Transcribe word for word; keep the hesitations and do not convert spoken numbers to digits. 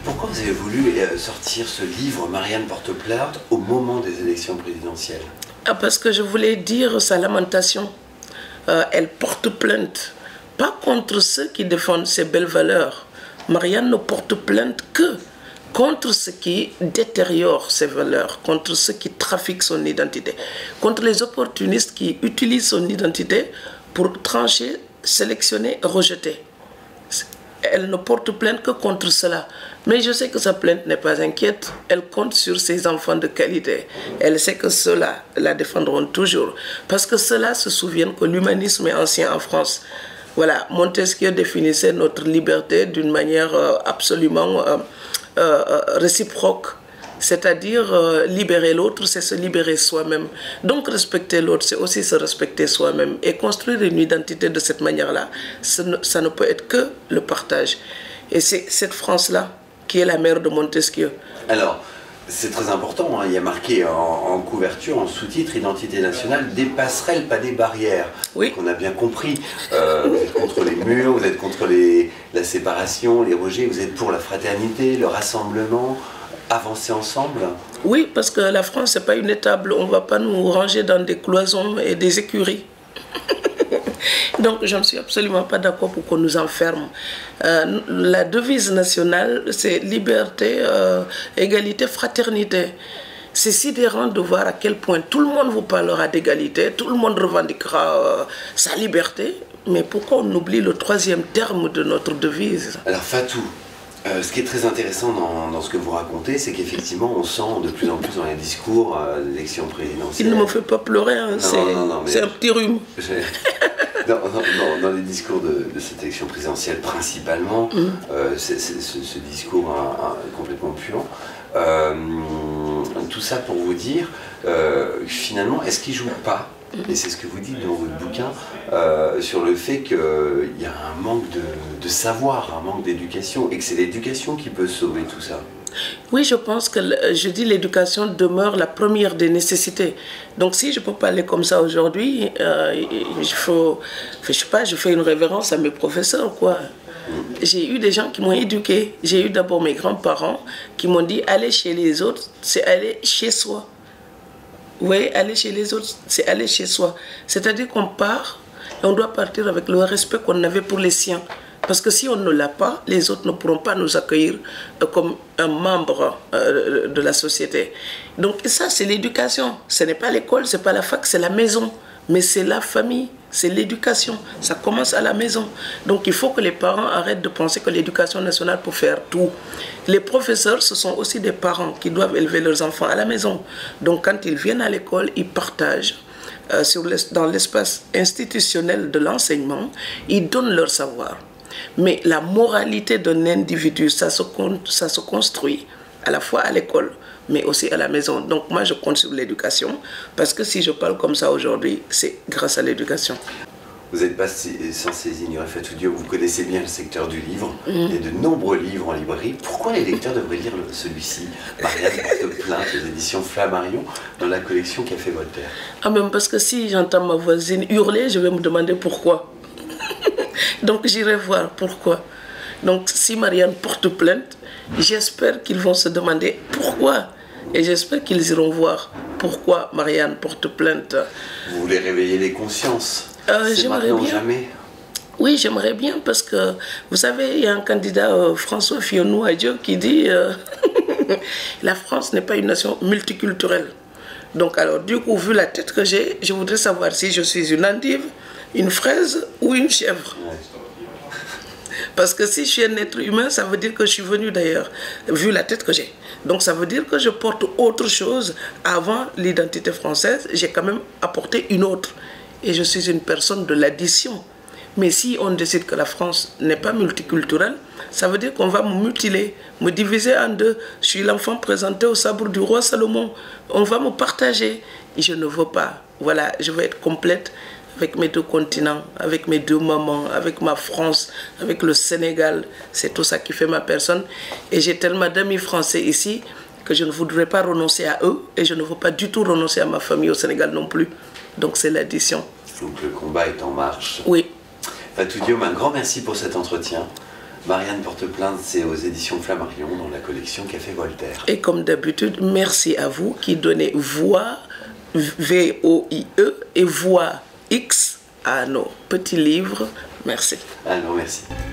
Pourquoi vous avez voulu sortir ce livre, Marianne porte plainte, au moment des élections présidentielles? Ah, parce que je voulais dire sa lamentation. Euh, elle porte plainte, pas contre ceux qui défendent ses belles valeurs. Marianne ne porte plainte que contre ce qui détériore ses valeurs, contre ceux qui trafiquent son identité, contre les opportunistes qui utilisent son identité pour trancher, sélectionner, rejeter. Elle ne porte plainte que contre cela. Mais je sais que sa plainte n'est pas inquiète. Elle compte sur ses enfants de qualité. Elle sait que ceux-là la défendront toujours. Parce que ceux-là se souviennent que l'humanisme est ancien en France. Voilà, Montesquieu définissait notre liberté d'une manière euh, absolument euh, euh, réciproque. C'est-à-dire euh, libérer l'autre, c'est se libérer soi-même. Donc respecter l'autre, c'est aussi se respecter soi-même. Et construire une identité de cette manière-là, ça, ça ne peut être que le partage. Et c'est cette France-là qui est la mère de Montesquieu. Alors, c'est très important, hein. Il y a marqué en, en couverture, en sous-titre, Identité nationale, des passerelles, pas des barrières. Oui. Donc on a bien compris, euh, vous êtes contre les murs, vous êtes contre les, la séparation, les rejets, vous êtes pour la fraternité, le rassemblement, avancer ensemble. Oui, parce que la France, ce n'est pas une étable. On ne va pas nous ranger dans des cloisons et des écuries. Donc, je ne suis absolument pas d'accord pour qu'on nous enferme. Euh, la devise nationale, c'est liberté, euh, égalité, fraternité. C'est sidérant de voir à quel point tout le monde vous parlera d'égalité, tout le monde revendiquera euh, sa liberté. Mais pourquoi on oublie le troisième terme de notre devise? Alors, Fatou, Euh, ce qui est très intéressant dans, dans ce que vous racontez, c'est qu'effectivement, on sent de plus en plus dans les discours euh, l'élection présidentielle. Il ne me fait pas pleurer, hein. C'est un petit rhume. Dans, dans, dans les discours de, de cette élection présidentielle, principalement, mmh. euh, c'est, c'est, ce, ce discours un, un, complètement puant. Euh, tout ça pour vous dire, euh, finalement, est-ce qu'il ne joue pas? Et c'est ce que vous dites dans votre bouquin, euh, sur le fait qu'il y a un manque de, de savoir, un manque d'éducation, et que c'est l'éducation qui peut sauver tout ça. Oui, je pense que, je dis, l'éducation demeure la première des nécessités. Donc si je peux parler comme ça aujourd'hui, euh, il faut, je sais pas, je fais une révérence à mes professeurs, quoi. J'ai eu des gens qui m'ont éduqué. J'ai eu d'abord mes grands-parents qui m'ont dit, aller chez les autres, c'est aller chez soi. Oui, aller chez les autres, c'est aller chez soi. C'est-à-dire qu'on part et on doit partir avec le respect qu'on avait pour les siens. Parce que si on ne l'a pas, les autres ne pourront pas nous accueillir comme un membre de la société. Donc ça, c'est l'éducation. Ce n'est pas l'école, ce n'est pas la fac, c'est la maison. Mais c'est la famille, c'est l'éducation. Ça commence à la maison. Donc il faut que les parents arrêtent de penser que l'éducation nationale peut faire tout. Les professeurs, ce sont aussi des parents qui doivent élever leurs enfants à la maison. Donc quand ils viennent à l'école, ils partagent. Euh, sur dans l'espace institutionnel de l'enseignement, ils donnent leur savoir. Mais la moralité d'un individu, ça se, ça se construit à la fois à l'école, mais aussi à la maison. Donc moi, je compte sur l'éducation, parce que si je parle comme ça aujourd'hui, c'est grâce à l'éducation. Vous n'êtes pas censé ignorer, Fatou Diop, vous connaissez bien le secteur du livre. Mmh. Il y a de nombreux livres en librairie. Pourquoi les lecteurs devraient lire celui-ci, Marianne porte plainte, aux éditions Flammarion, dans la collection qu'a fait Voltaire? Ah, même parce que si j'entends ma voisine hurler, je vais me demander pourquoi. Donc j'irai voir pourquoi. Donc si Marianne porte plainte, j'espère qu'ils vont se demander pourquoi. Et j'espère qu'ils iront voir pourquoi Marianne porte plainte. Vous voulez réveiller les consciences? euh, C'est maintenant bien. Jamais. Oui, j'aimerais bien parce que, vous savez, il y a un candidat, euh, François Fillon-Nouadjo, qui dit euh, la France n'est pas une nation multiculturelle. Donc alors, du coup, vu la tête que j'ai, je voudrais savoir si je suis une endive, une fraise ou une chèvre. Ouais. Parce que si je suis un être humain, ça veut dire que je suis venu d'ailleurs, vu la tête que j'ai. Donc ça veut dire que je porte autre chose. Avant l'identité française, j'ai quand même apporté une autre. Et je suis une personne de l'addition. Mais si on décide que la France n'est pas multiculturelle, ça veut dire qu'on va me mutiler, me diviser en deux. Je suis l'enfant présenté au sabre du roi Salomon. On va me partager. Et je ne veux pas. Voilà, je veux être complète avec mes deux continents, avec mes deux mamans, avec ma France, avec le Sénégal. C'est tout ça qui fait ma personne. Et j'ai tellement d'amis français ici que je ne voudrais pas renoncer à eux. Et je ne veux pas du tout renoncer à ma famille au Sénégal non plus. Donc c'est l'addition. Donc le combat est en marche. Oui. Fatou Diop, un grand merci pour cet entretien. Marianne porte plainte, c'est aux éditions Flammarion dans la collection Café Voltaire. Et comme d'habitude, merci à vous qui donnez voix, V O I E, et voix X à nos petits livres. Merci. Alors, merci.